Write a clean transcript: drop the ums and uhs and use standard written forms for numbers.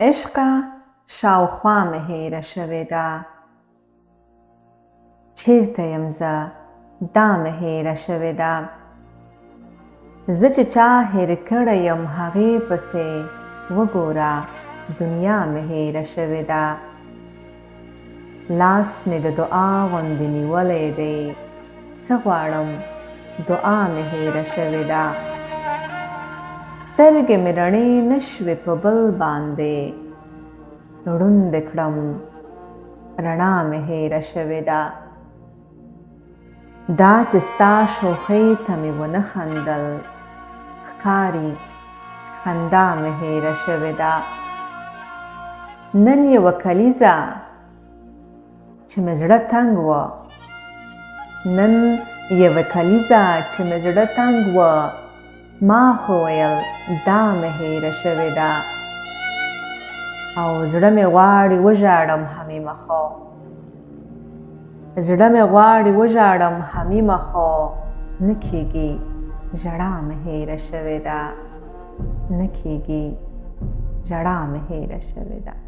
عشقه شاوخوا مې هېره شوې ده، چېرته یم زه دا مې هېره شوې ده. زه چې چا هېر کړی یم هغې پسې وګوره دنیا مې هېره شوې ده. لاس مې د دعا غوندې نیولی دی، څه غواړم دعا مې هېره شوې ده. سترګې مې رڼې نه شوې په بل باندې، ړوندې کړم رڼا مې هېره شوې ده. دا چې ستا شوخۍ ته مې ونه خندل، ښکاري چې خندا مې هېره شوې ده. نن یوه کلیزه چې مې زړه تنګ وه، نن یوه کلیزه چې مې زړه تنګ وه، ما خو ویل دا مې هېره شوې ده. او زړه مې غواړي وژاړم حمیمه خو، زړه مې غواړي وژاړم حمیمه خو، نه کېږي ژړا مې هېره شوې ده، نه کېږي ژړا مې هېره شوې ده.